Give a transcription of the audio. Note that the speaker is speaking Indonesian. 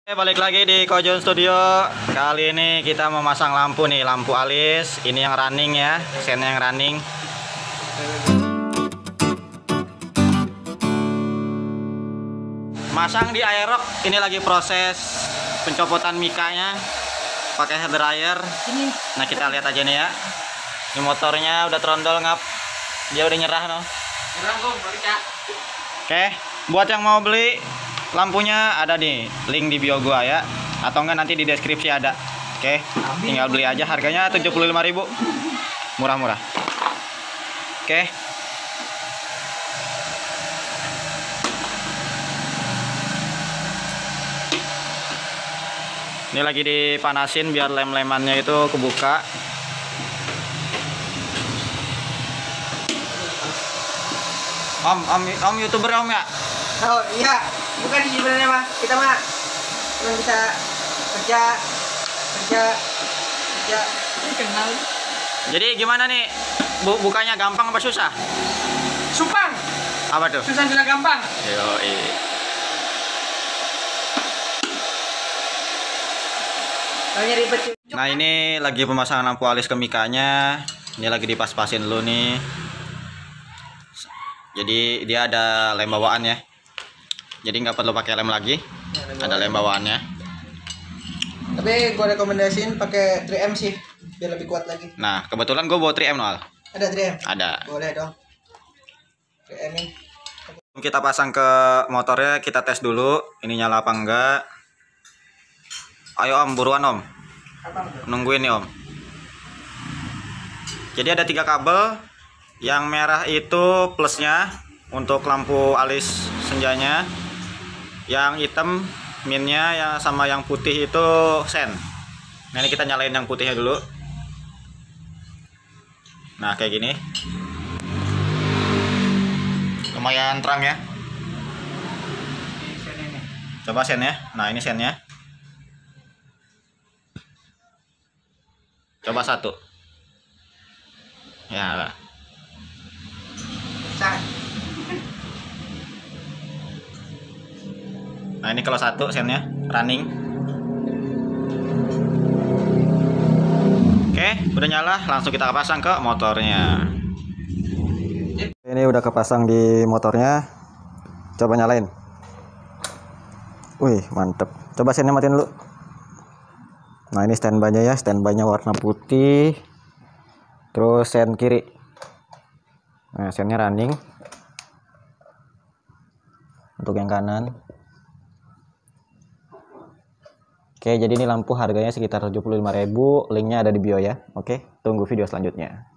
Balik lagi di Kojon Studio. Kali ini kita memasang lampu nih, lampu alis. Ini yang running ya, sennya yang running. Masang di aerok. Ini lagi proses pencopotan mikanya pakai hair dryer. Nah, kita lihat aja nih ya. Ini motornya udah trondol ngap. Dia udah nyerah no. Oke, buat yang mau beli lampunya ada nih, link di bio gua ya, atau enggak nanti di deskripsi ada. Oke, tinggal beli aja, harganya 75.000. Murah-murah. Oke. Ini lagi dipanasin biar lem-lemannya itu kebuka. Om YouTuber om ya? Oh iya, bukan di sebenarnya mah. Kita mah cuma bisa kerja. Kenal. Jadi gimana nih? Bukanya gampang apa susah? Sumpah. Apa tuh? Susah sudah gampang. Yoi. Soalnya ribet. Nah, ini lagi pemasangan lampu alis ke mikanya. Ini lagi dipas-pasin dulu nih. Jadi dia ada lem bawaan ya. Jadi nggak perlu pakai lem lagi. Ada lem bawaannya. Tapi gua rekomendasiin pakai 3M sih, biar lebih kuat lagi. Nah, kebetulan gue bawa 3M Noal. Ada 3M? Ada. Boleh dong. 3M nih. Kita pasang ke motornya, kita tes dulu. Ini nyala apa enggak. Ayo om, buruan om. Nungguin nih om. Jadi ada 3 kabel. Yang merah itu plusnya untuk lampu alis senjanya. Yang hitam minnya, yang sama yang putih itu sen. Nah, ini kita nyalain yang putihnya dulu. Nah, kayak gini. Lumayan terang ya. Coba sen ya. Nah, ini sennya. Coba 1. Ya lah. Nah, ini kalau 1 sennya running. Oke, udah nyala, langsung kita pasang ke motornya. Ini udah kepasang di motornya. Coba nyalain. Wih, mantep. Coba sennya matiin dulu. Nah, ini standby-nya ya, standby-nya warna putih. Terus sen kiri. Nah, sennya running. Untuk yang kanan. Oke, jadi ini lampu harganya sekitar 75.000. Linknya ada di bio ya. Oke, tunggu video selanjutnya.